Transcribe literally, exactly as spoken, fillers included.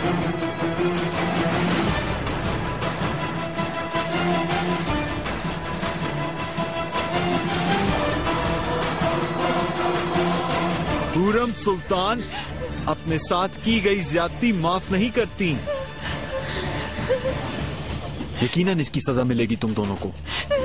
खुर्रम सुल्तान अपने साथ की गई ज्यादती माफ नहीं करती। यकीनन इसकी सजा मिलेगी तुम दोनों को।